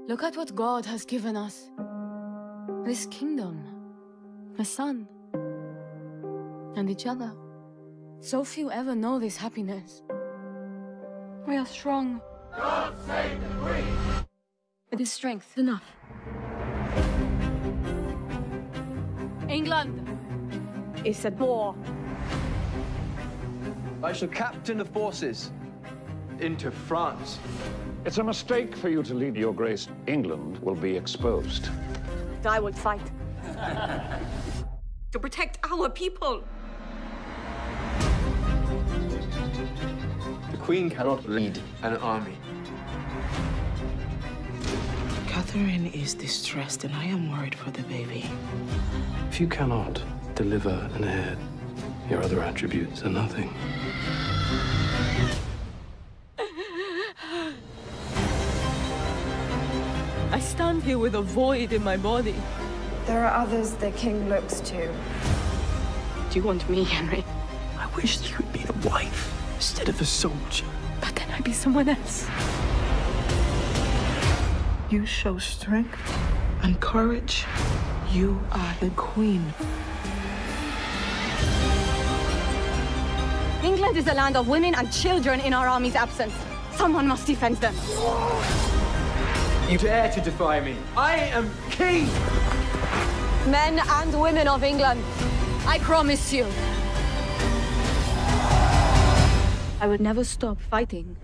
Look at what God has given us. This kingdom, a son, and each other. So few ever know this happiness. We are strong. God save the Queen! It is strength enough. England is at war. I shall captain the forces into France. It's a mistake for you to lead, Your Grace. England will be exposed. I will fight. To protect our people. The Queen cannot lead an army. Catherine is distressed, and I am worried for the baby. If you cannot deliver an heir, your other attributes are nothing. I stand here with a void in my body. There are others the king looks to. Do you want me, Henry? I wish you had been a wife instead of a soldier. But then I'd be someone else. You show strength and courage. You are the queen. England is a land of women and children in our army's absence. Someone must defend them. You dare to defy me? I am king! Men and women of England, I promise you, I would never stop fighting.